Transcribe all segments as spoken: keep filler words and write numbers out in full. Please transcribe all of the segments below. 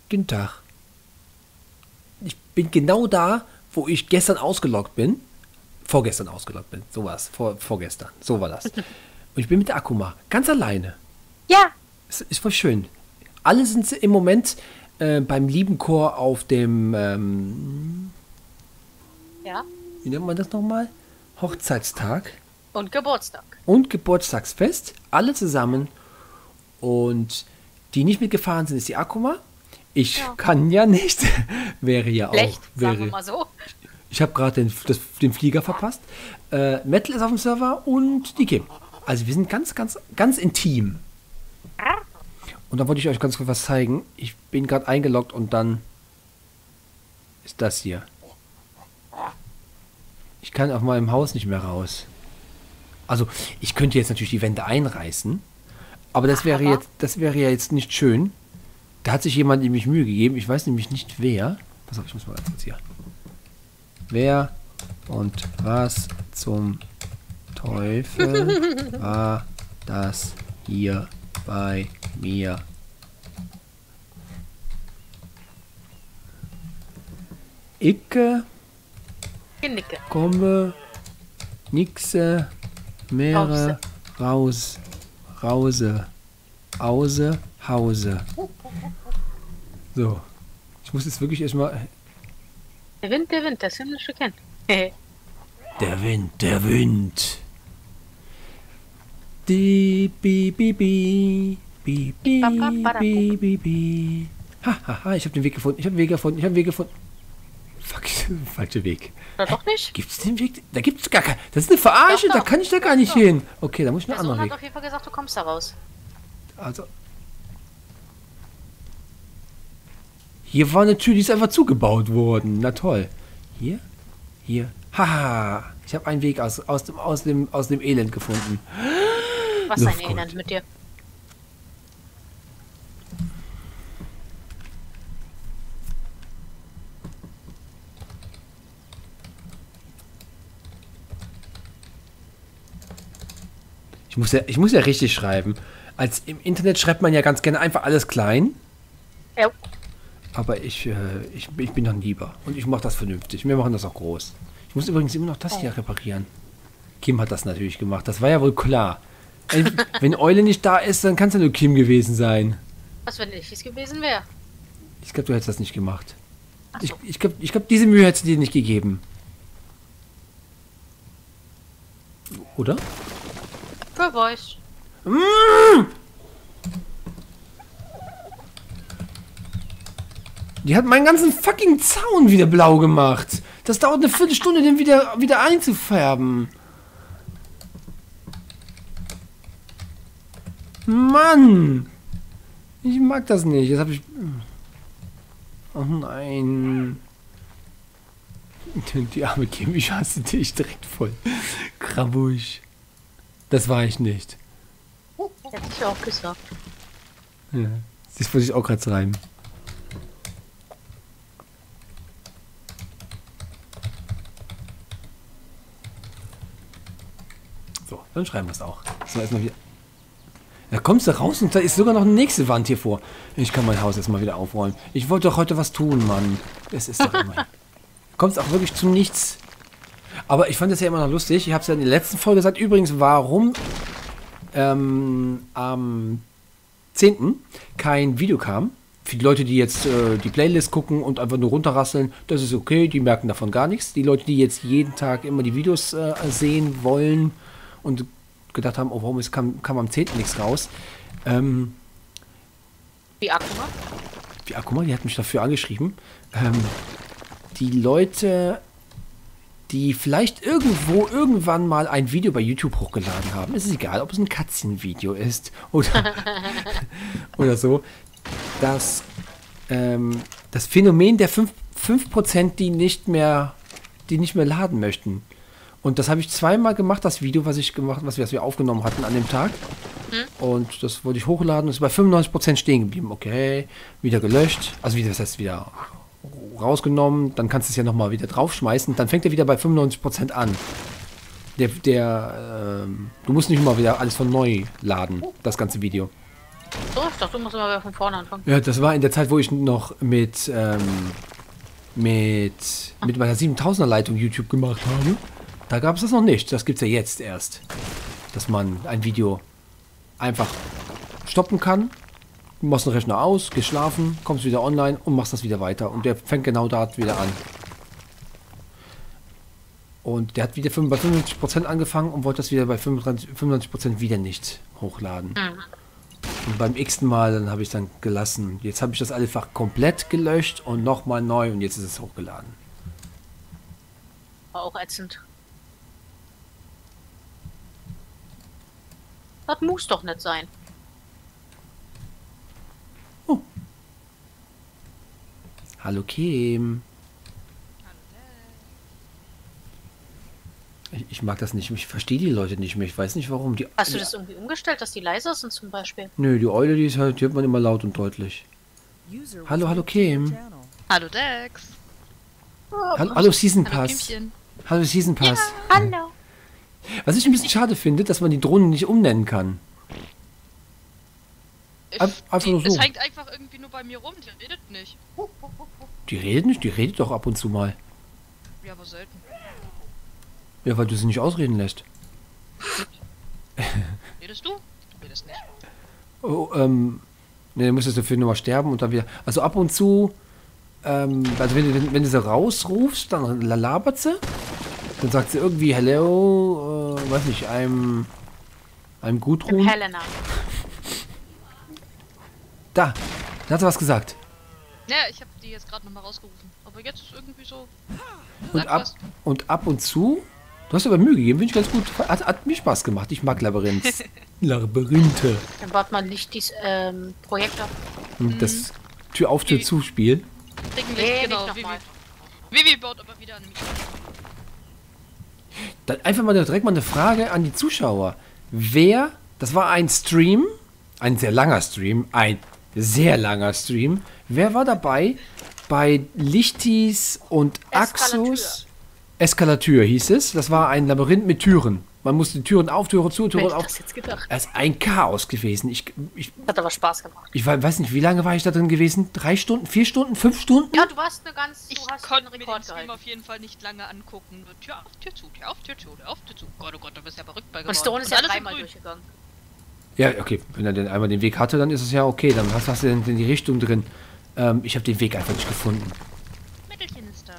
Guten Tag. Ich bin genau da, wo ich gestern ausgeloggt bin. Vorgestern ausgeloggt bin. So war es. Vor, vorgestern. So war das. Und ich bin mit der Akuma. Ganz alleine. Ja. Es ist voll schön. Alle sind im Moment äh, beim lieben Chor auf dem, ähm, Ja. wie nennt man das nochmal? Hochzeitstag. Und Geburtstag. Und Geburtstagsfest. Alle zusammen. Und die nicht mitgefahren sind, ist die Akuma. Ich Ja. kann ja nicht. Wäre ja Schlecht, auch. sagen wir Wäre, mal so. ich habe gerade den, das- den Flieger verpasst. Äh, Metal ist auf dem Server und die Kim. Also wir sind ganz, ganz, ganz intim. Und da wollte ich euch ganz kurz was zeigen. Ich bin gerade eingeloggt und dann ist das hier. Ich kann auf meinem Haus nicht mehr raus. Also ich könnte jetzt natürlich die Wände einreißen, aber das wäre Aber? jetzt, das wäre ja jetzt nicht schön. Da hat sich jemand nämlich Mühe gegeben. Ich weiß nämlich nicht wer. Pass auf, ich muss mal ganz kurz hier. Wer und was zum Teufel war das hier bei mir? Icke Genicke. komme nixe mehrere raus rause ause hause. So, ich muss jetzt wirklich erstmal Der Wind, der Wind, das haben wir schon kennen. der Wind, der Wind. Die bi bi bi bi bi bi bi bi. Ha ha ha, ich habe den Weg gefunden. Ich habe den Weg gefunden. Ich habe den Weg gefunden. Fuck, falscher Weg. Oder doch nicht? Gibt's den Weg? Da gibt's gar keinen. Das ist eine Verarsche, Doch, da doch. kann ich da gar nicht Doch. hin. Okay, da muss ich einen Der Sohn anderen hat Weg. auf jeden Fall gesagt, du kommst da raus. Also. Hier war eine Tür, die ist einfach zugebaut worden. Na toll. Hier? Hier. Haha. Ich habe einen Weg aus, aus, dem, aus, dem, aus dem Elend gefunden. Was ein Luftgold. Elend mit dir. Ich muss ja, ich muss ja richtig schreiben. Als im Internet schreibt man ja ganz gerne einfach alles klein. Ja. Aber ich, äh, ich, ich bin dann lieber. Und ich mache das vernünftig. Wir machen das auch groß. Ich muss übrigens immer noch das hier reparieren. Kim hat das natürlich gemacht. Das war ja wohl klar. Wenn, wenn Eule nicht da ist, dann kann es ja nur Kim gewesen sein. Was, wenn ich es gewesen wäre? Ich glaube, du hättest das nicht gemacht. Ach Ich, so. ich glaube, ich glaub, diese Mühe hättest du dir nicht gegeben. Oder? Wer weiß. Die hat meinen ganzen fucking Zaun wieder blau gemacht. Das dauert eine Viertelstunde, den wieder, wieder einzufärben. Mann! Ich mag das nicht. Jetzt habe ich... Oh nein. Die arme Kim, ich hasse dich direkt voll. Krabusch. Das war ich nicht. Hätte ich auch gesagt. Ja. Das wollte ich auch gerade schreiben. So, dann schreiben wir es auch. So, erstmal wieder. Da kommst du raus und da ist sogar noch eine nächste Wand hier vor. Ich kann mein Haus erstmal wieder aufräumen. Ich wollte doch heute was tun, Mann. Es ist doch immer. Kommst auch wirklich zu nichts. Aber ich fand das ja immer noch lustig. Ich habe es ja in der letzten Folge gesagt. Übrigens, warum ähm, am zehnten kein Video kam. Für die Leute, die jetzt äh, die Playlist gucken und einfach nur runterrasseln, das ist okay. Die merken davon gar nichts. Die Leute, die jetzt jeden Tag immer die Videos äh, sehen wollen und gedacht haben, oh, warum ist, kam, kam am zehnten nichts raus. Ähm, Wie Akuma? die Akuma, die hat mich dafür angeschrieben. Ähm, die Leute, die vielleicht irgendwo irgendwann mal ein Video bei YouTube hochgeladen haben, ist es egal, ob es ein Katzenvideo ist oder, oder so, dass ähm, das Phänomen der fünf Prozent, die nicht mehr, die nicht mehr laden möchten. Und das habe ich zweimal gemacht, das Video, was ich gemacht, was wir, was wir aufgenommen hatten an dem Tag. Hm? Und das wollte ich hochladen und ist bei fünfundneunzig Prozent stehen geblieben. Okay, wieder gelöscht. Also wieder, das heißt wieder rausgenommen. Dann kannst du es ja nochmal wieder draufschmeißen. Dann fängt er wieder bei fünfundneunzig Prozent an. Der, der, ähm, du musst nicht mal wieder alles von neu laden, das ganze Video. So, ich dachte, du musst immer wieder von vorne anfangen. Ja, das war in der Zeit, wo ich noch mit, ähm, mit, mit meiner siebentausender Leitung YouTube gemacht habe. Da gab es das noch nicht. Das gibt es ja jetzt erst. Dass man ein Video einfach stoppen kann. Du machst den Rechner aus, gehst schlafen, kommst wieder online und machst das wieder weiter. Und der fängt genau da wieder an. Und der hat wieder bei fünfundneunzig Prozent angefangen und wollte das wieder bei fünfundneunzig Prozent wieder nicht hochladen. Mhm. Und beim x-ten Mal, dann habe ich dann gelassen. Jetzt habe ich das einfach komplett gelöscht und nochmal neu und jetzt ist es hochgeladen. War auch ätzend. Das muss doch nicht sein. Oh. Hallo Kim. Ich, ich mag das nicht. Ich verstehe die Leute nicht mehr. Ich weiß nicht warum. Die, Hast du das irgendwie umgestellt, dass die leiser sind zum Beispiel? Nö, die Eule, die, ist halt, die hört man immer laut und deutlich. Hallo, hallo Kim. Hallo Dex. Hallo, hallo Season Hallo Pass. Kimchen. Hallo Season Pass. Ja, hallo. Was ich ein bisschen schade finde, dass man die Drohnen nicht umnennen kann. Ein- einfach die, nur so. Es hängt einfach irgendwie nur bei mir rum, die redet nicht. Die redet nicht, die redet doch ab und zu mal. Ja, aber selten. Ja, weil du sie nicht ausreden lässt. Redest du? Du redest nicht. Oh, ähm, ne, dann müsstest du dafür nur mal sterben und dann wieder. Also ab und zu, ähm, also wenn du, wenn, wenn du sie rausrufst, dann labert sie. Dann sagt sie irgendwie Hello, äh, weiß nicht, einem, einem Gudrun. Helena. Da, da hat sie was gesagt. Ja, ich habe die jetzt gerade nochmal rausgerufen. Aber jetzt ist irgendwie so. Und Sag ab, was. und ab und zu, du hast aber Mühe gegeben, finde ich ganz gut. Hat, hat mir Spaß gemacht. Ich mag Labyrinth. Labyrinthe. Dann wart mal Licht dies ähm, Projektor. Und das Tür auf, Tür Wie- zu Spiel. Dicken Nee, Licht, nicht genau. nochmal. Vivi. Vivi baut aber wieder eine Miete. Dann einfach mal direkt mal eine Frage an die Zuschauer. Wer, das war ein Stream, ein sehr langer Stream, ein sehr langer Stream. Wer war dabei bei Lichtis und Axus? Eskalateur hieß es. Das war ein Labyrinth mit Türen. Man musste die Türen auf, Türen zu, Wer Türen hätte auf. das jetzt gedacht? Es ist ein Chaos gewesen. Ich, ich, Hat aber Spaß gemacht. ich weiß nicht, wie lange war ich da drin gewesen? Drei Stunden, vier Stunden, fünf Stunden? Ja, du warst eine ganz. Du Ich hast konnte einen mir den Rekord Stream gehalten. auf jeden Fall nicht lange angucken. Nur Tür auf, Tür zu, Tür auf, Tür zu, Tür auf, Tür zu. Gott, oh Gott, du bist ja verrückt bei geworden. Und Stone ist ja alles in dreimal grün. durchgegangen. Ja, okay. Wenn er denn einmal den Weg hatte, dann ist es ja okay. Dann hast, hast du denn die Richtung drin. Ähm, ich habe den Weg einfach nicht gefunden. Mittelchen ist da.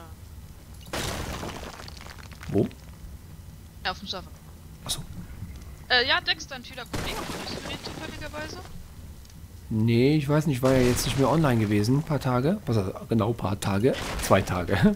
Wo? Ja, auf dem Server. Achso. Äh, ja, Dex, dein vieler Kollege, bist du den zufälligerweise? Nee, ich weiß nicht, ich war ja jetzt nicht mehr online gewesen, ein paar Tage. Was heißt, genau, ein paar Tage. Zwei Tage. Also,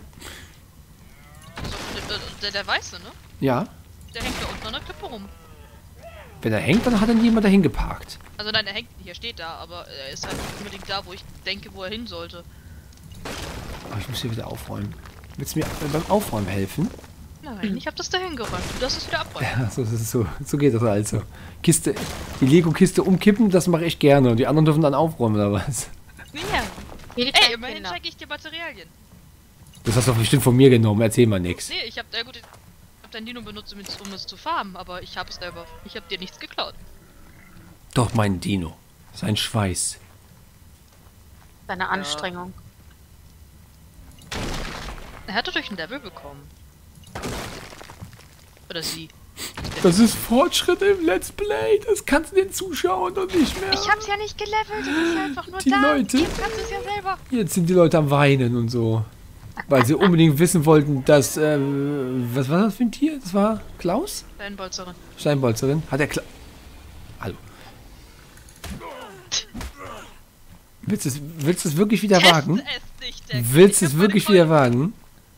der, der, der Weiße, ne? Ja. Der hängt da unten an der Klippe rum. Wenn er hängt, dann hat er niemand dahin geparkt. Also nein, er hängt, hier steht da, aber er ist halt nicht unbedingt da, wo ich denke, wo er hin sollte. Aber ich muss hier wieder aufräumen. Willst du mir beim Aufräumen helfen? Nein, ich habe das dahin geräumt. Du darfst es wieder abräumen. Ja, so, so, so, so geht das also. Kiste, die Lego-Kiste umkippen, das mache ich gerne. Und die anderen dürfen dann aufräumen, oder was? Ja. Hier die Ey, kleinen immerhin Kinder. check ich dir Materialien. Das hast du doch bestimmt von mir genommen, erzähl mal nix. Nee, ich hab, ja gut, ich hab dein Dino benutzt, um es- um es zu farmen, aber ich hab's selber. Ich hab dir nichts geklaut. Doch, mein Dino. Sein Schweiß. Deine Anstrengung. Er hatte durch ein Level bekommen. Oder sie. Das ist Fortschritt im Let's Play. Das kannst du den Zuschauern doch nicht mehr. Ich hab's ja nicht gelevelt, das ist ja einfach nur Die da. Leute- Jetzt kannst du es ja selber. Jetzt sind die Leute am Weinen und so. Weil sie unbedingt wissen wollten, dass, äh, was war das für ein Tier? Das war Klaus? Dein Bolzerin. Steinbolzerin? Hat er Kla Hallo. Willst du es willst du es wirklich wieder wagen? Teste es nicht, Dex. Willst du Ich es hab wirklich meine wieder wagen?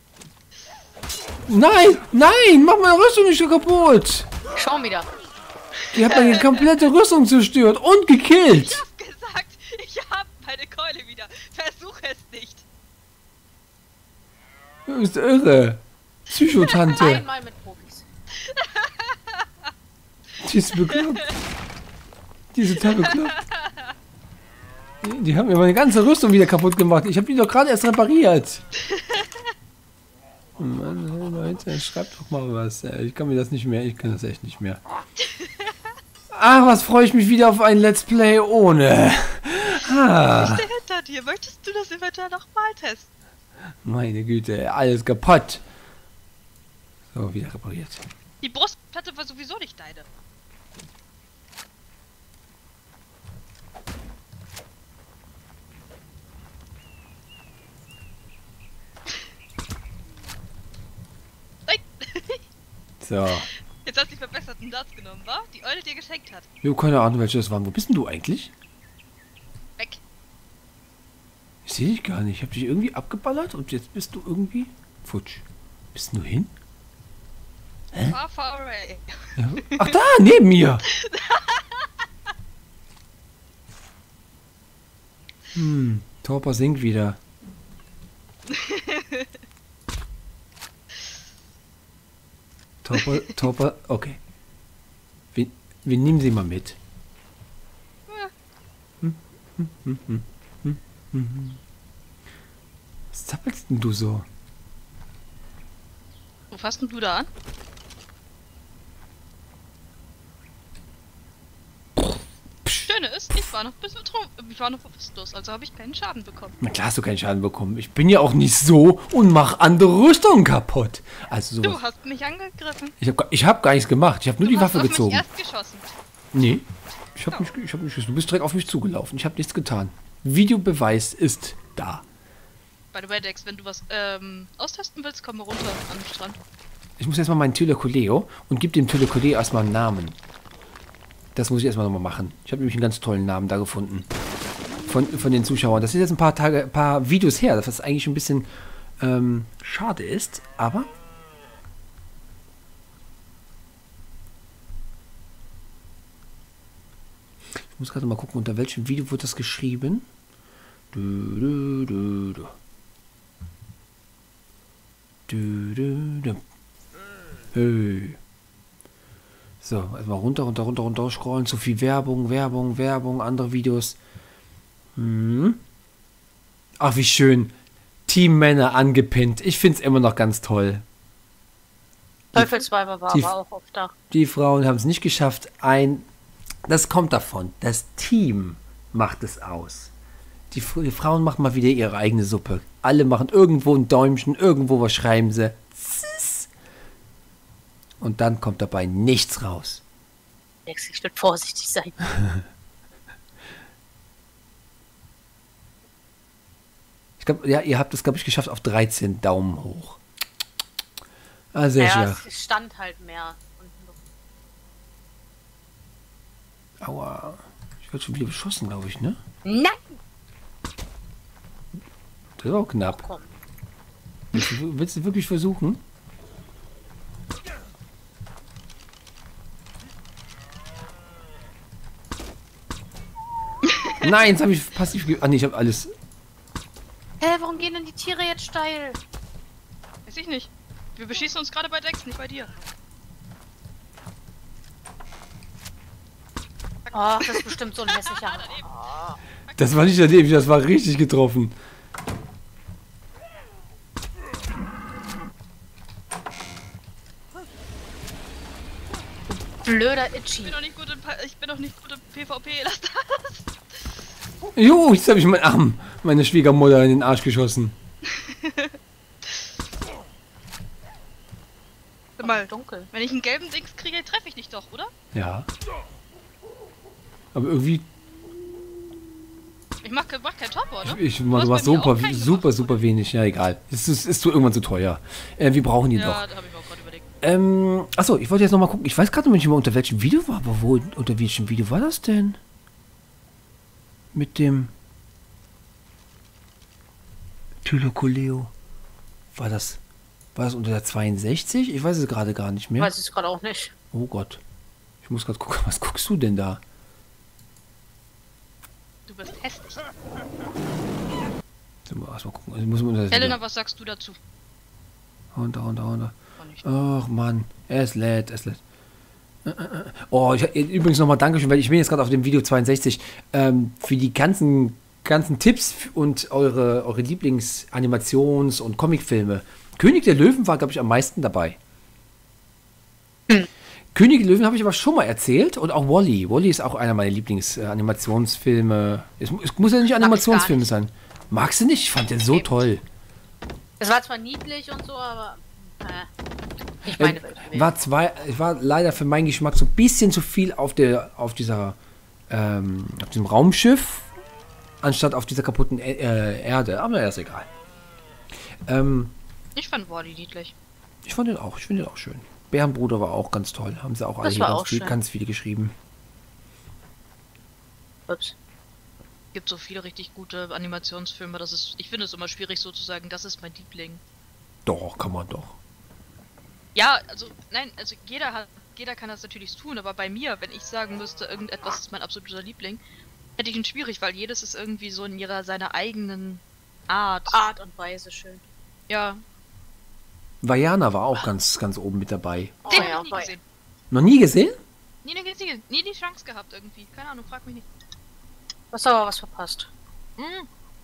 Nein, nein, mach meine Rüstung nicht so kaputt. Schon wieder. Die hat meine komplette Rüstung zerstört und gekillt. Ich hab gesagt, ich hab meine Keule wieder. Versuch es nicht. Du bist irre. Psychotante. Einmal mit Profis. Die ist bekloppt. Die ist total bekloppt. Die, die haben mir meine ganze Rüstung wieder kaputt gemacht. Ich habe die doch gerade erst repariert. Mann, Leute, schreibt doch mal was. Ich kann mir das nicht mehr. Ich kann das echt nicht mehr. Ach, was freue ich mich wieder auf ein Let's Play ohne. Ah. Ich stehe hinter dir. Möchtest du das eventuell nochmal testen? Meine Güte, alles kaputt. So, wieder repariert. Die Brustplatte war sowieso nicht deine. Nein! So. Jetzt hast du die verbesserten Darts genommen, wa? Die Eule dir geschenkt hat. Ich habe keine Ahnung, welche das waren. Wo bist denn du eigentlich? Weg. Ich sehe dich gar nicht. Ich habe dich irgendwie abgeballert und jetzt bist du irgendwie futsch. Bist du hin? Hä? Far, far away. Ja. Ach da, neben mir. Hm, Torper singt wieder. Torper, Torper, okay. Wir, wir nehmen sie mal mit. Hm, hm, hm, hm, hm, hm. Was zappelst denn du so? Wo fasst denn du da an? Schöne ist, ich war noch bis betrunken, ich war noch bewusstlos, also habe ich keinen Schaden bekommen. Na klar hast du keinen Schaden bekommen. Ich bin ja auch nicht so und mach andere Rüstungen kaputt. Also sowas. Du hast mich angegriffen. Ich habe ich hab gar nichts gemacht. Ich habe nur Du die hast Waffe auf gezogen. mich erst geschossen. Nee. Ich habe nicht, ich hab nicht geschossen. Du bist direkt auf mich zugelaufen. Ich habe nichts getan. Videobeweis ist da. By the way, Dex, wenn du was ähm, austesten willst, komm mal runter an den Strand. Ich muss erstmal meinen Telekoleo und gib dem Telekoleo erstmal einen Namen. Das muss ich erstmal nochmal machen. Ich habe nämlich einen ganz tollen Namen da gefunden. Von, von den Zuschauern. Das ist jetzt ein paar Tage, ein paar Videos her, was eigentlich ein bisschen ähm, schade ist, aber. Ich muss gerade mal gucken, unter welchem Video wurde das geschrieben. Du, du, du, du. Du, du, du. Hey. So, erstmal runter, runter, runter, runter scrollen. Zu viel Werbung, Werbung, Werbung, andere Videos. Hm. Ach, wie schön. Team Männer angepinnt. Ich finde es immer noch ganz toll. Teufelsweiber war die, aber auch oft da. Die Frauen haben es nicht geschafft. Ein, das kommt davon. Das Team macht es aus. Die, die Frauen machen mal wieder ihre eigene Suppe. Alle machen irgendwo ein Däumchen, irgendwo was schreiben sie. Und dann kommt dabei nichts raus. Ich will vorsichtig sein. Ich glaube, ja, ihr habt es, glaube ich, geschafft auf dreizehn Daumen hoch. Ah, sehr Ja, schwach. es stand halt mehr. Aua. Ich werde schon wieder beschossen, glaube ich, ne? Nein! Das war auch knapp. Komm. Willst du, willst du wirklich versuchen? Nein, jetzt habe ich passiv ge... Ah, nee, ich habe alles... Hä, warum gehen denn die Tiere jetzt steil? Weiß ich nicht. Wir beschießen uns gerade bei Dex, nicht bei dir. Ach, das ist bestimmt so ein hässlicher. Das war nicht daneben, das war richtig getroffen. Blöder Ich Itchy. bin doch nicht gut in, Pa- ich bin doch nicht gut in PvP, lass das. Jo, jetzt habe ich meinen Arm, meine Schwiegermutter in den Arsch geschossen. Sag mal, Dunkel. wenn ich einen gelben Dings kriege, treffe ich dich doch, oder? Ja. Aber irgendwie... Ich mach, ke- mach kein Topper, ne? Ich, Du du hast machst bei mir super, auch keinen super, gemacht, super oder? wenig. Ja, egal. Es ist, ist irgendwann zu teuer. Äh, wir brauchen die Ja, doch. da habe ich mir auch gerade überlegt. Ähm, achso, ich wollte jetzt nochmal gucken. Ich weiß gerade noch nicht mehr, unter welchem Video war, aber wo, unter welchem Video war das denn? Mit dem Tylokoleo. War das, war das unter der zweiundsechzig? Ich weiß es gerade gar nicht mehr. Weiß ich gerade auch nicht. Oh Gott. Ich muss gerade gucken, was guckst du denn da? Du bist hässlich. So, mal erstmal gucken. Also muss man das Elena, was sagst du dazu? runter, runter, runter. Auch nicht. Ach Mann, es lädt, es lädt. Äh, äh, äh. Oh, ich, übrigens nochmal Dankeschön, weil ich bin jetzt gerade auf dem Video zweiundsechzig ähm, für die ganzen, ganzen Tipps und eure, eure Lieblingsanimations- und Comicfilme. König der Löwen war, glaube ich, am meisten dabei. Hm. König der Löwen habe ich aber schon mal erzählt und auch Wall-E. Wall-E ist auch einer meiner Lieblings-Animationsfilme. es, es muss ja nicht Animationsfilme sein. Magst du nicht? Ich fand den so Nee. toll. Es war zwar niedlich und so, aber. Äh, ich Äh, meine Welt gewesen. war zwei, war leider für meinen Geschmack so ein bisschen zu viel auf der, auf dieser, ähm, auf diesem Raumschiff, anstatt auf dieser kaputten E- äh, Erde. Aber naja, ist egal. Ähm, Ich fand Wally niedlich. ich fand den auch, ich finde den auch schön. Bärenbruder war auch ganz toll. Haben sie auch alle Das hier war ganz, auch viel, schön. ganz viele geschrieben. Ups. Gibt so viele richtig gute Animationsfilme, das ist, ich finde es immer schwierig so zu sagen, das ist mein Liebling. Doch, kann man doch. Ja, also, nein, also jeder hat, jeder kann das natürlich tun, aber bei mir, wenn ich sagen müsste, irgendetwas ist mein absoluter Liebling, hätte ich ihn schwierig, weil jedes ist irgendwie so in ihrer, seiner eigenen Art. Art und Weise schön. Ja, Vajana war auch ganz, ganz oben mit dabei. Oh, den ja, hab ich nie bei- gesehen. Noch nie gesehen? Nie, nie, nie, nie die Chance gehabt irgendwie. Keine Ahnung, frag mich nicht. Hast du aber was verpasst. Hm.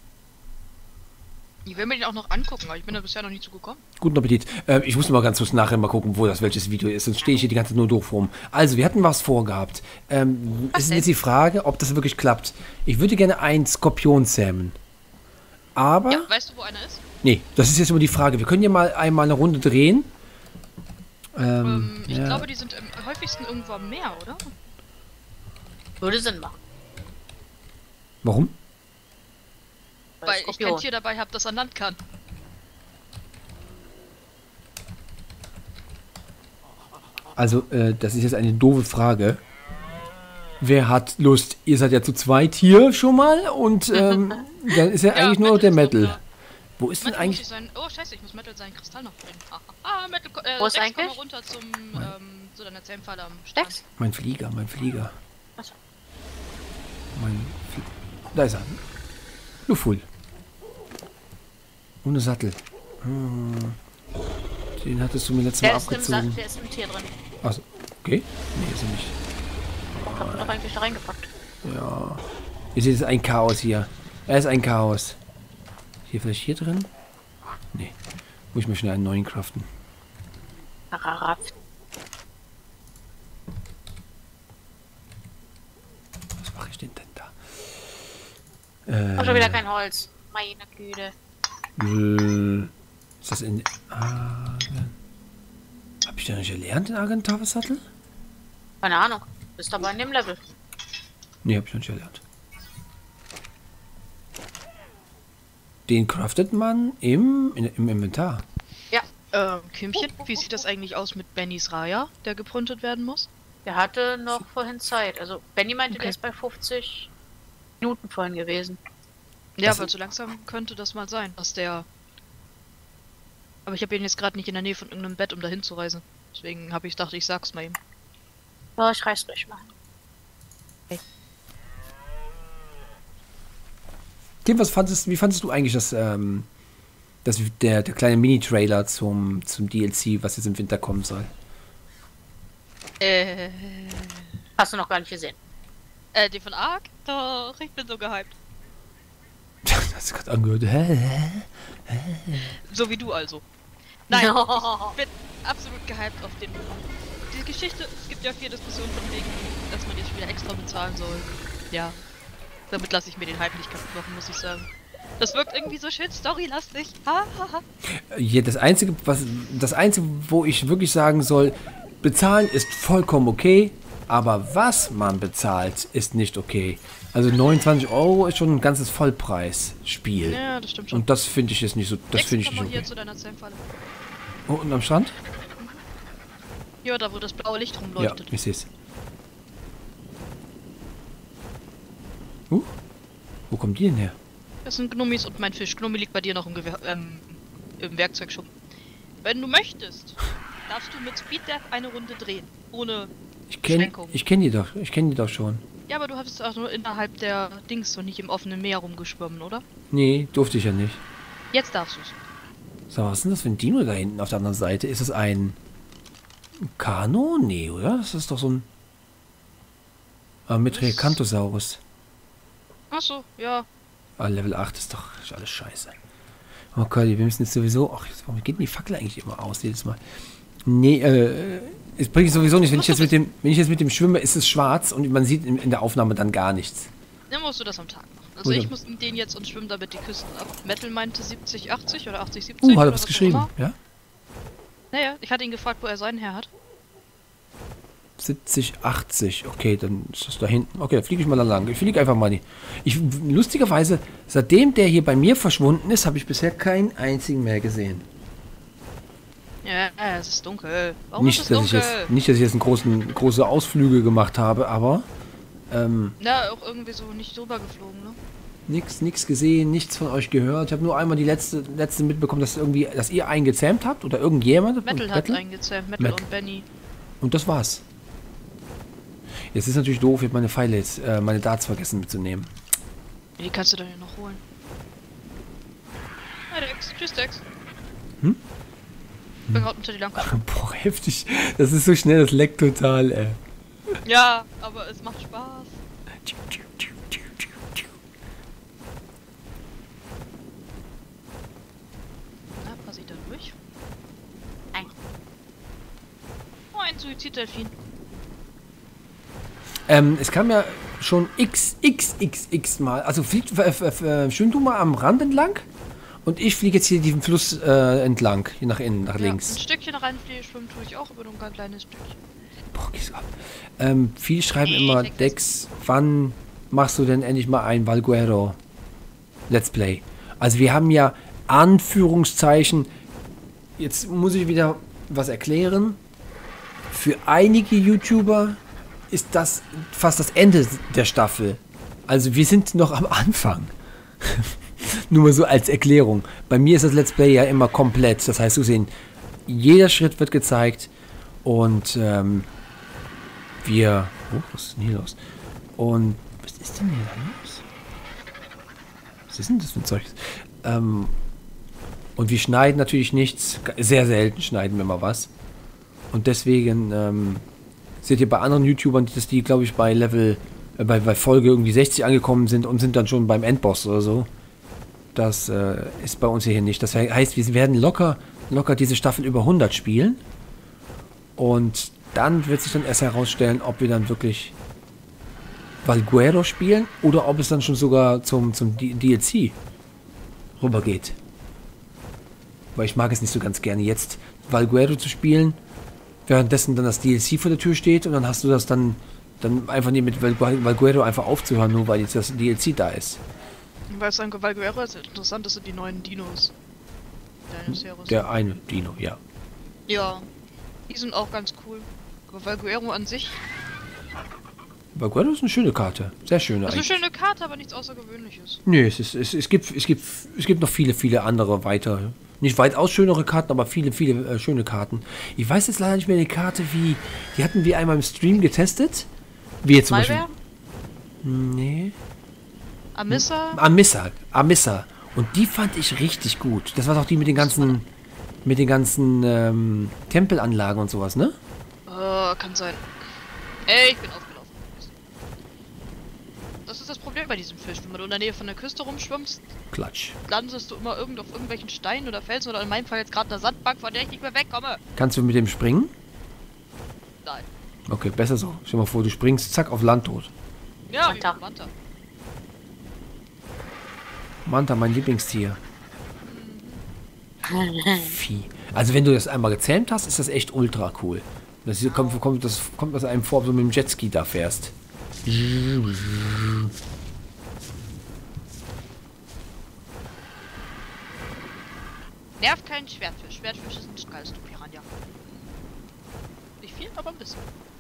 Ich will mir den auch noch angucken, aber ich bin da bisher noch nicht zugekommen. Guten Appetit. Äh, ich muss mal ganz kurz nachher mal gucken, wo das welches Video ist. Sonst stehe ich hier die ganze Zeit nur doof rum. Also, wir hatten was vorgehabt. Ähm, Was es ist denn? jetzt die Frage, ob das wirklich klappt. Ich würde gerne einen Skorpion zähmen. Aber... Ja, weißt du, wo einer ist? Nee, das ist jetzt immer die Frage. Wir können ja mal einmal eine Runde drehen. Ähm, Ähm, ich ja. glaube, die sind am häufigsten irgendwo am Meer, oder? Würde Sinn machen. Warum? Weil ich Skorpion. kein Tier dabei habe, das an Land kann. Also, äh, das ist jetzt eine doofe Frage. Wer hat Lust? Ihr seid ja zu zweit hier schon mal und ähm, dann ist ja, Ja, eigentlich nur noch der Metal ist Metal. auch Wo ist denn Metal muss eigentlich... ich sein. Oh, scheiße, ich muss Metal seinen Kristall noch bringen. Ah, ah, Metal, ko- äh, Wo ist Rex, eigentlich? komm mal runter zum, ähm, zu deiner Zähmfalle am Strand. Dex? Mein Flieger, mein Flieger. Ach so. Mein Flie Da ist er. Luful. Ohne Sattel. Hm. Den hattest du mir letztes Mal Der ist, im Sa abgezogen. der ist im Tier drin. Achso, okay. Nee, ist er nicht. Ich hab ihn doch eigentlich da reingepackt. Ja. Ihr seht, es ist ein Chaos hier. Er ist ein Chaos. Hier vielleicht hier drin? Nee. Muss ich mir schnell einen neuen craften. Hararaf. Was mache ich denn denn da? Äh, Hab schon wieder kein Holz. Meine Güte. äh, ist das in... Argen... Hab ich da nicht gelernt in Argentavis-Sattel? Keine Ahnung. Bist aber in dem Level. Nee, hab ich noch nicht gelernt. Den craftet man im, in, im Inventar. Ja. Ähm, Kümmchen, wie sieht das eigentlich aus mit Bennys Raya, der gepruntet werden muss? Der hatte noch vorhin Zeit. Also, Benny meinte, Okay. der ist bei fünfzig Minuten vorhin gewesen. Ja, Das- weil so langsam könnte das mal sein, dass der... Aber ich habe ihn jetzt gerade nicht in der Nähe von irgendeinem Bett, um dahin zu reisen. Deswegen habe ich gedacht, ich sag's mal ihm. Ja, ich reiß durch mal. Tim, was fandest, wie fandest du eigentlich das, ähm, das der, der kleine Mini-Trailer zum, zum D L C, was jetzt im Winter kommen soll? Äh... Hast du noch gar nicht gesehen. Äh, die von Ark? Doch, ich bin so gehypt. Das hast du gerade angehört. Hä, hä? So wie du also. Nein, No. ich bin absolut gehypt auf den... Die Geschichte, es gibt ja viel Diskussion von wegen, dass man jetzt wieder extra bezahlen soll. Ja. Damit lasse ich mir den Hype nicht kaputt machen, muss ich sagen. Das wirkt irgendwie so schön storylastig. Ha, ha, ha. Ja, das einzige, was, das einzige, wo ich wirklich sagen soll, bezahlen ist vollkommen okay, aber was man bezahlt, ist nicht okay. Also neunundzwanzig Euro ist schon ein ganzes Vollpreisspiel. Ja, das stimmt schon. Und das finde ich jetzt nicht so, das Lex, finde ich komm nicht mal hier okay. zu deiner Zähmfalle. Oh, und am Strand? Ja, da wo das blaue Licht Ja, rumleuchtet. ich sehe es. Uh, wo kommt die denn her? Das sind Gnommis und mein Fisch. Gnommi liegt bei dir noch im, Gewehr, ähm, im Werkzeugschuppen. Wenn du möchtest, darfst du mit Speed Death eine Runde drehen. Ohne... Ich kenne Beschränkung. ich kenn die doch, ich kenne die doch schon. Ja, aber du hast auch nur innerhalb der Dings und nicht im offenen Meer rumgeschwommen, oder? Nee, durfte ich ja nicht. Jetzt darfst du's. So, was ist denn das für ein Dino da hinten auf der anderen Seite? Ist das ein Kano? Nee, oder? Das ist doch so ein... Ah, Metriacanthosaurus. Achso, ja. Ah, Level acht ist doch ist alles scheiße. Oh Gott, wir müssen jetzt sowieso... Ach, warum geht denn die Fackel eigentlich immer aus jedes Mal? Nee, äh... Es bringt sowieso nicht, wenn ich jetzt mit dem, wenn ich jetzt mit dem schwimme, ist es schwarz und man sieht in, in der Aufnahme dann gar nichts. Dann musst du das am Tag machen. Also Oder? ich muss in den jetzt und schwimmen damit die Küsten ab. Metal meinte siebzig, achtzig oder achtzig, siebzig. Uh, hat oder er was was auch geschrieben, immer. ja? Naja, ich hatte ihn gefragt, wo er seinen her hat. siebzig, achtzig, okay, dann ist das da hinten. Okay, da fliege ich mal da lang. Ich fliege einfach mal nicht. Ich, lustigerweise, seitdem der hier bei mir verschwunden ist, habe ich bisher keinen einzigen mehr gesehen. Ja, es ist dunkel. Warum Nicht, ist es dass ich dunkel? jetzt, nicht, dass ich jetzt einen großen, große Ausflüge gemacht habe, aber ähm, Ja, auch irgendwie so nicht drüber geflogen, ne? nix, nix gesehen, nichts von euch gehört. Ich habe nur einmal die letzte, letzte mitbekommen, dass irgendwie, dass ihr eingezähmt habt oder irgendjemand. Metal hat eingezähmt, Metal Met- und Benny. Und das war's. Jetzt ist natürlich doof, ich habe meine Pfeile jetzt, äh, meine Darts vergessen mitzunehmen. Die kannst du dann ja noch holen. Hi Dex, tschüss Dex. Hm? Ich bin gerade unter die Lampe. Boah, heftig. Das ist so schnell, das leckt total, ey. Ja, aber es macht Spaß. Na, passiert da durch? Nein. Oh, ein Suiziddelfin. Ähm, es kam ja schon x, x, x, x mal. Also fliegt, äh, äh, schwimm du mal am Rand entlang und ich fliege jetzt hier diesen Fluss äh, entlang, hier nach innen, nach Ja, links. ein Stückchen reinfliegen, schwimmen tue ich auch, aber nur ein ganz kleines Stückchen. Boah, geht's ab. Ähm, viele schreiben Nee, immer, vergiss. Dex, wann machst du denn endlich mal ein Valguero Let's Play? Also wir haben ja Anführungszeichen, jetzt muss ich wieder was erklären. Für einige YouTuber ist das fast das Ende der Staffel. Also wir sind noch am Anfang. Nur mal so als Erklärung. Bei mir ist das Let's Play ja immer komplett. Das heißt, du sehen, jeder Schritt wird gezeigt und ähm, wir... Oh, was ist denn hier los? Und was ist denn hier los? Was ist denn das für ein Zeug? Ähm, und wir schneiden natürlich nichts. Sehr selten schneiden wir mal was. Und deswegen ähm, seht ihr bei anderen YouTubern, dass die, glaube ich, bei Level, äh, bei, bei Folge irgendwie sechzig angekommen sind und sind dann schon beim Endboss oder so. Das äh, ist bei uns hier nicht. Das heißt, wir werden locker, locker diese Staffel über hundert spielen. Und dann wird sich dann erst herausstellen, ob wir dann wirklich Valguero spielen oder ob es dann schon sogar zum, zum D L C rübergeht. Weil ich mag es nicht so ganz gerne jetzt Valguero zu spielen, währenddessen dann das D L C vor der Tür steht und dann hast du das dann, dann einfach nicht mit Valgu- Valguero einfach aufzuhören, nur weil jetzt das D L C da ist. Weil es dann Valguero ist interessant, das sind die neuen Dinos. Dinosaurus. Der eine Dino, ja. Ja, die sind auch ganz cool. Aber Valguero an sich Valguero ist eine schöne Karte. Sehr schöne ist eine eigentlich. schöne Karte, aber nichts Außergewöhnliches. Nö, es, ist, es, es, gibt, es, gibt, es gibt noch viele, viele andere weiter. Nicht weitaus schönere Karten, aber viele, viele äh, schöne Karten. Ich weiß jetzt leider nicht mehr eine Karte wie. Die hatten wir einmal im Stream getestet. Wie jetzt zum Malware? Beispiel. Nee. Amissa? Amissa. Amissa. Und die fand ich richtig gut. Das war doch die mit den ganzen. Mit den ganzen ähm, Tempelanlagen und sowas, ne? Oh, kann sein. Ey, ich bin aufgelaufen. Das ist das Problem bei diesem Fisch. Wenn du in der Nähe von der Küste rumschwimmst, Klatsch. landest du immer irgend auf irgendwelchen Steinen oder Felsen oder in meinem Fall jetzt gerade einer Sandbank, von der ich nicht mehr wegkomme. Kannst du mit dem springen? Nein. Okay, besser so. Stell dir mal vor, du springst, zack, auf Land tot. Ja, wie Manta. bei Manta. Manta, mein Lieblingstier. Vieh. Also wenn du das einmal gezähmt hast, ist das echt ultra cool. Das hier kommt, kommt, das kommt aus einem vor, ob du mit dem Jetski da fährst. Nervt kein Schwertfisch. Schwertfisch ist ein geiles Piranha. Nicht viel, aber ein bisschen.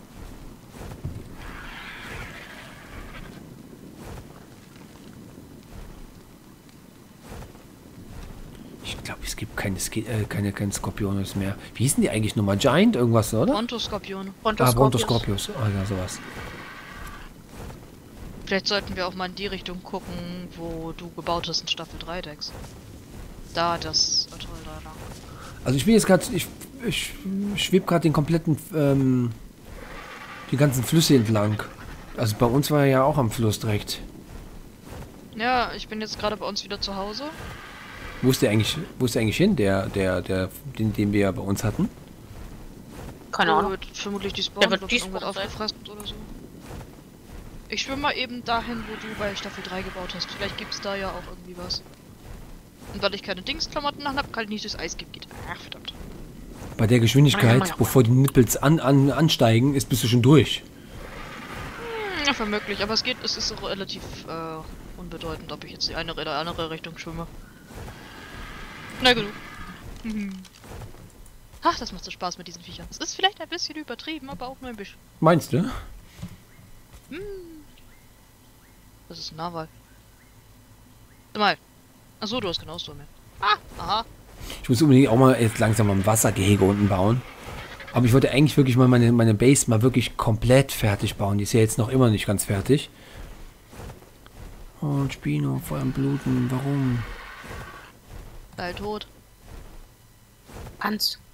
Ich glaube, es gibt keine, Ski äh, keine, keine Skorpiones mehr. Wie hießen die eigentlich nochmal? Giant irgendwas, oder? Brontoskorpion. Ah, Brontoscorpius. Ah, ja, sowas. Vielleicht sollten wir auch mal in die Richtung gucken, wo du gebaut hast in Staffel drei, Dex. Da, das Atoll da lang. Also ich bin jetzt gerade, ich, ich schwebe gerade den kompletten, ähm, die ganzen Flüsse entlang. Also bei uns war er ja auch am Fluss direkt. Ja, ich bin jetzt gerade bei uns wieder zu Hause. Wo ist der eigentlich, wo ist der eigentlich hin, der, der, der, den, den wir ja bei uns hatten? Keine Der Ahnung. wird vermutlich die Der Spawn wird wird die irgendwas Spawn sein. aufgefressen oder so. Ich schwimme mal eben dahin, wo du bei Staffel drei gebaut hast. Vielleicht gibt's da ja auch irgendwie was. Und weil ich keine Dingsklamotten habe, kann ich nicht durchs Eis gehen. Ach, verdammt. Bei der Geschwindigkeit, Ja, ja, ja. bevor die Nippels an, an, ansteigen, ist bist du schon durch. Hm, ja, vermutlich. Aber es geht, es ist auch relativ äh, unbedeutend, ob ich jetzt die eine oder andere Richtung schwimme. Na gut. Mhm. Ach, das macht so Spaß mit diesen Viechern. Es ist vielleicht ein bisschen übertrieben, aber auch nur ein bisschen. Meinst du? Hm. Das ist ein Narwal. Sag mal. Achso, du hast genauso mehr. Ah, aha. Ich muss unbedingt auch mal jetzt langsam am Wassergehege unten bauen. Aber ich wollte eigentlich wirklich mal meine, meine Base mal wirklich komplett fertig bauen. Die ist ja jetzt noch immer nicht ganz fertig. Oh, Spino, voll am Bluten. Warum? Geil tot. Hans.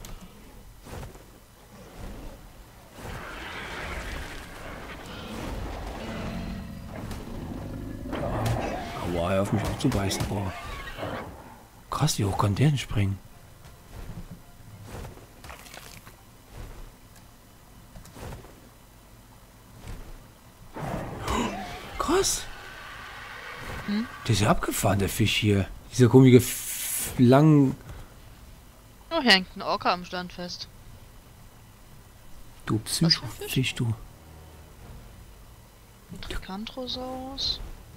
Aua, hör auf mich auch zu beißen. Oh. Krass, wie hoch kann der denn springen? Krass. Hm? Der ist ja abgefahren, der Fisch hier. Dieser komische, f- lang... Oh, hier hängt ein Orca am Stand fest. Du Was für ein Psycho-Fisch, du. Tricanthrosaurus.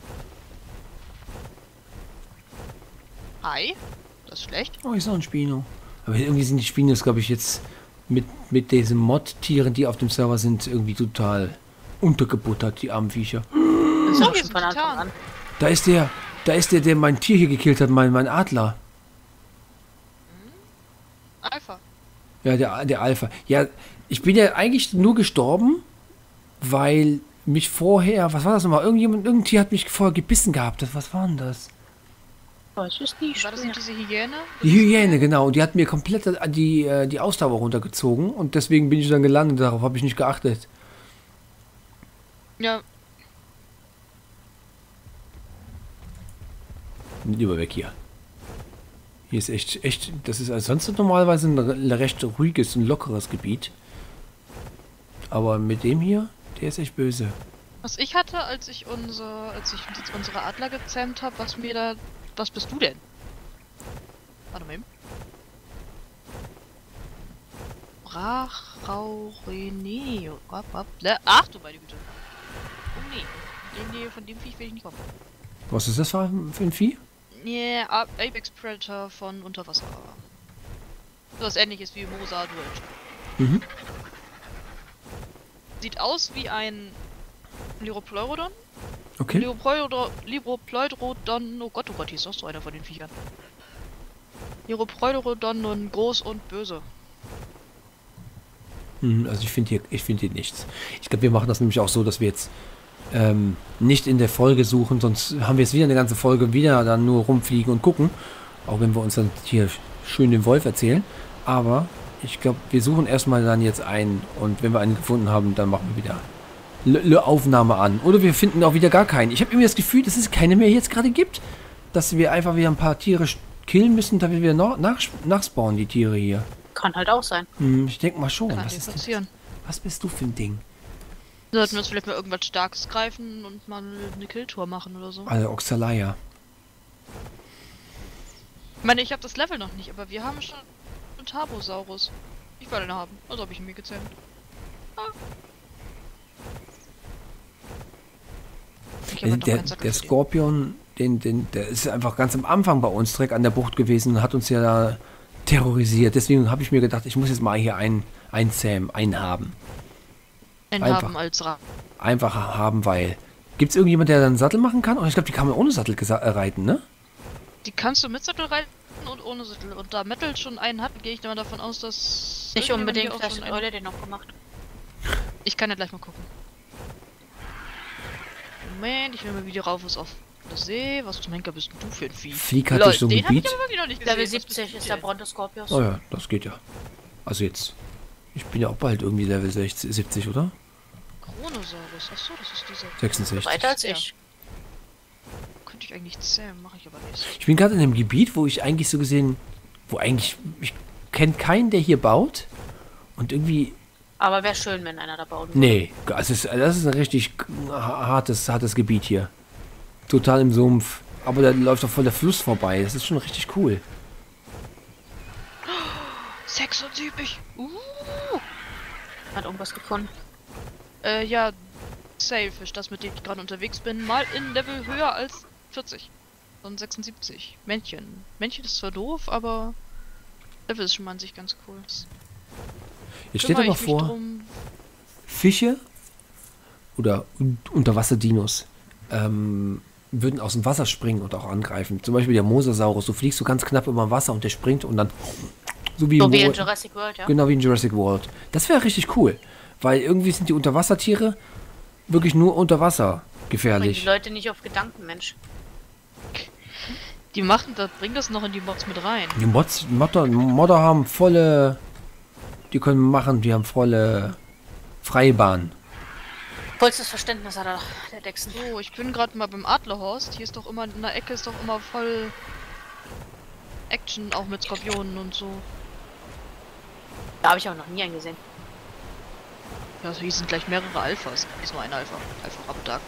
Hi. Das ist schlecht. Oh, ist auch ein Spino. Aber irgendwie sind die Spinos, glaube ich, jetzt mit, mit diesen Mod-Tieren, die auf dem Server sind, irgendwie total untergebuttert, die armen Viecher. Das ist Oh, auch hier schon sind von Anfang Titan. an. Da ist der, da ist der, der mein Tier hier gekillt hat, mein, mein Adler. Alpha. Ja, der, der Alpha. Ja, ich bin ja eigentlich nur gestorben, weil mich vorher, was war das nochmal? Irgendjemand, irgendein Tier hat mich vorher gebissen gehabt. Das, was war denn das? Das ist nicht War das Hm. schwer. nicht diese Hyäne? Die Hyäne, genau. Und die hat mir komplett die, äh, die Ausdauer runtergezogen. Und deswegen bin ich dann gelandet. Darauf habe ich nicht geachtet. Ja. Lieber weg hier. Hier ist echt, echt, das ist also sonst normalerweise ein re- recht ruhiges und lockeres Gebiet. Aber mit dem hier, der ist echt böse. Was ich hatte, als ich unser, als ich unsere Adler gezähmt habe, was mir da. Was bist du denn? Warte mal eben. Brachraureneo. Ach du meine Güte. Oh nee. In die Nähe von dem Viech will ich nicht kommen. Was ist das für für ein Vieh? Yeah, A- Apex Predator von Unterwasser. So was ähnliches wie Mosa Dual. Mhm. Sieht aus wie ein Liropleurodon. Okay. Liropleurodon, Liropleurodon, oh Gott, oh Gott, hier ist auch so einer von den Viechern. Liropleurodon und groß und böse. Mhm, also ich finde hier, ich finde hier nichts. Ich glaube, wir machen das nämlich auch so, dass wir jetzt ähm, nicht in der Folge suchen, sonst haben wir jetzt wieder eine ganze Folge wieder dann nur rumfliegen und gucken. Auch wenn wir uns dann hier schön den Wolf erzählen. Aber ich glaube, wir suchen erstmal dann jetzt einen und wenn wir einen gefunden haben, dann machen wir wieder eine Aufnahme an. Oder wir finden auch wieder gar keinen. Ich habe irgendwie das Gefühl, dass es keine mehr jetzt gerade gibt. Dass wir einfach wieder ein paar Tiere killen müssen, damit wir noch nach, nachspawnen, die Tiere hier. Kann halt auch sein. Hm, ich denke mal schon. Kann Was dir ist denn, passieren. was bist du für ein Ding? Sollten wir uns vielleicht mal irgendwas Starkes greifen und mal eine Killtour machen oder so. Also Oxalaya. Ich meine, ich habe das Level noch nicht, aber wir haben schon einen Tarbosaurus. Ich wollte ihn haben, also habe ich ihn mir gezähmt. Ah. Ich hab Der, halt noch der, keinen Sattel der für den. Skorpion, den, den, der ist einfach ganz am Anfang bei uns direkt an der Bucht gewesen und hat uns ja da terrorisiert. Deswegen habe ich mir gedacht, ich muss jetzt mal hier einen, einen Sam, einen haben. Einen einfach. haben als Ra. Einfach haben, weil... Gibt es irgendjemand, der dann einen Sattel machen kann? Oh, ich glaube, die kann man ohne Sattel gesa- äh, reiten, ne? Die kannst du mit Sattel reiten und ohne Sattel. Und da Metal schon einen hat, gehe ich mal davon aus, dass... Nicht irgendjemand unbedingt, hier auch vielleicht schon hat einen- Leute den noch gemacht. Ich kann ja gleich mal gucken. Moment, ich will mal wieder rauf was auf der See. Was zum Henker bist denn du für ein Vieh? Flieg hat Lol, durch so ein den hab ich Gebiet. aber wirklich noch nicht gesehen. Level Was bist siebzig du ist der denn? Brontoskorpius. Oh ja, das geht ja. Also jetzt... Ich bin ja auch bald irgendwie Level sechzig, siebzig, oder? Chronosaurus. Achso, das ist dieser. sechsundsechzig. Weiter als Ja. ich. Könnte ich eigentlich zählen, mache ich aber nicht. Ich bin gerade in einem Gebiet, wo ich eigentlich so gesehen... Wo eigentlich... Ich kenne keinen, der hier baut. Und irgendwie, Aber wäre schön, wenn einer da bauen würde. nee, das ist, das ist ein richtig hartes, hartes Gebiet hier. Total im Sumpf. Aber da läuft doch voll der Fluss vorbei. Das ist schon richtig cool. sechsundsiebzig. Uh. Hat irgendwas gefunden. Äh, ja, Sailfish, das mit dem ich gerade unterwegs bin, mal in Level höher als vierzig. Und sechsundsiebzig. Männchen. Männchen ist zwar doof, aber Level ist schon mal an sich ganz cool. Jetzt steht aber vor, Drum... Fische oder Un- Unterwasser-Dinos ähm, würden aus dem Wasser springen und auch angreifen. Zum Beispiel der Mosasaurus. Du fliegst so ganz knapp über Wasser und der springt und dann so wie, So im wie in Wo- Jurassic World, ja? Genau wie in Jurassic World. Das wäre richtig cool, weil irgendwie sind die Unterwassertiere wirklich nur unter Wasser Bringen die gefährlich. Leute nicht auf Gedanken, Mensch. Die machen das, bringen das noch in die Mods mit rein. Die Mods, Modder, Modder haben volle, die können machen, die haben volle freie Bahn. Vollstes Verständnis hat er, der Dexen. So, ich bin gerade mal beim Adlerhorst. Hier ist doch immer, in der Ecke ist doch immer voll Action, auch mit Skorpionen und so. Da habe ich auch noch nie einen gesehen. Ja, also hier sind gleich mehrere Alphas. Ist nur ein Alpha. Einfach abdaken.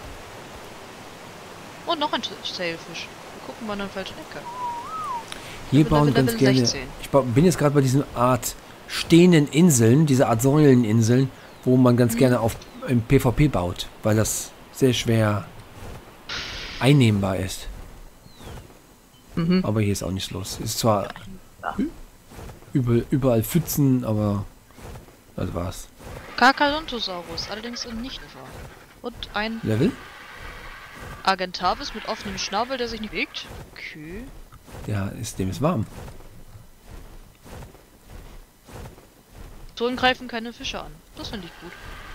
Und noch ein Sailfish. Wir gucken mal in der falschen Ecke. Hier Level- bauen Level ganz gerne. sechzehn. Ich ba- bin jetzt gerade bei diesen Art stehenden Inseln, diese Art Säuleninseln, wo man ganz gerne auf im PvP baut, weil das sehr schwer einnehmbar ist. Mhm. Aber hier ist auch nichts los. Ist zwar überall, überall Pfützen, aber das war's. Carcharodontosaurus, allerdings in nicht wahr. Und ein Level? Argentavis mit offenem Schnabel, der sich nicht bewegt. Okay. Ja, ist, dem ist warm. Zonen greifen keine Fische an. Das finde ich gut.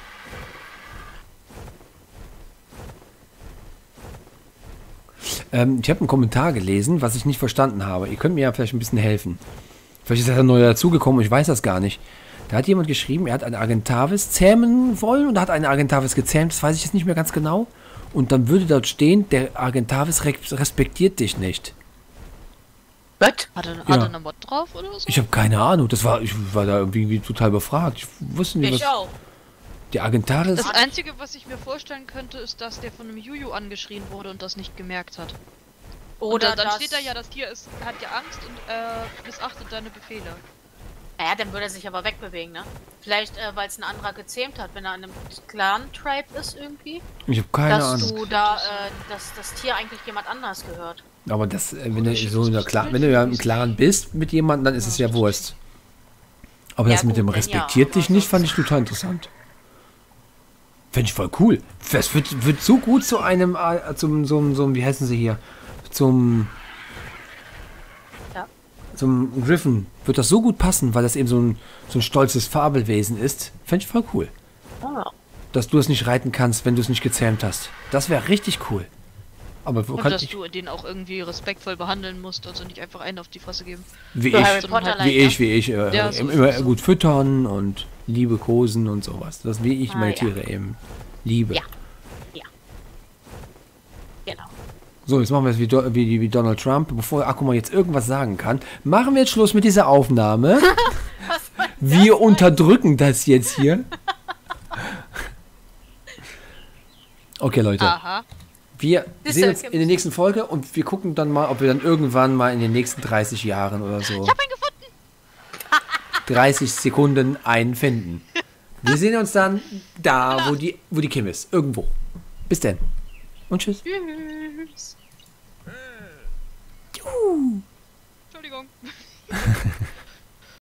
Ähm, ich habe einen Kommentar gelesen, was ich nicht verstanden habe. Ihr könnt mir ja vielleicht ein bisschen helfen. Vielleicht ist er neu dazugekommen und ich weiß das gar nicht. Da hat jemand geschrieben, er hat eine Argentavis zähmen wollen und hat eine Argentavis gezähmt. Das weiß ich jetzt nicht mehr ganz genau. Und dann würde dort stehen, der Argentavis re- respektiert dich nicht. Was? Hat er, Ja. hat er eine Mod drauf oder so? Ich habe keine Ahnung. Das war, ich war da irgendwie total befragt. Ich wusste nicht, Ich was. auch. Die Argentavis. Das Einzige, was ich mir vorstellen könnte, ist, dass der von einem Juju angeschrien wurde und das nicht gemerkt hat. Oder und dann, dann das, steht da ja, das Tier ist, hat ja Angst und äh, missachtet deine Befehle. Naja, dann würde er sich aber wegbewegen, ne? Vielleicht, äh, weil es ein anderer gezähmt hat, wenn er an einem Clan-Tribe ist irgendwie. Ich habe keine dass Ahnung. du da, äh, dass das Tier eigentlich jemand anders gehört. Aber das, äh, wenn du so in der Clan, wenn du ja im Clan bist mit jemandem, dann ist es ja Wurst. Aber Ja, das mit gut, dem wenn ja, respektiert aber dich nicht, fand sonst- ich total interessant. Fände ich voll cool. Das wird, wird so gut zu einem, äh, zum, zum, zum, wie heißen sie hier? Zum, Ja. zum Griffin wird das so gut passen, weil das eben so ein, so ein stolzes Fabelwesen ist. Fände ich voll cool. Ah. Dass du es nicht reiten kannst, wenn du es nicht gezähmt hast. Das wäre richtig cool. Aber wo Und kann dass ich, du den auch irgendwie respektvoll behandeln musst, also nicht einfach einen auf die Fresse geben. wie So ich, Harry sondern Potter halt wie ich, wie ich, äh, Ja, so immer ist es. gut füttern und liebe kosen und sowas. Das wie ich Ah, meine ja. Tiere eben liebe. Ja. Ja. Genau. So, jetzt machen wir es wie, Do- wie, wie Donald Trump. Bevor Akuma jetzt irgendwas sagen kann, machen wir jetzt Schluss mit dieser Aufnahme. Wir unterdrücken das jetzt hier. Okay, Leute. Aha. Wir Ist sehen ja- uns in der nächsten Folge und wir gucken dann mal, ob wir dann irgendwann mal in den nächsten dreißig Jahren oder so Ich hab ihn gefunden! dreißig Sekunden einen finden. Wir sehen uns dann da, wo die, wo die Kim ist. Irgendwo. Bis denn. Und tschüss. Tschüss. Entschuldigung.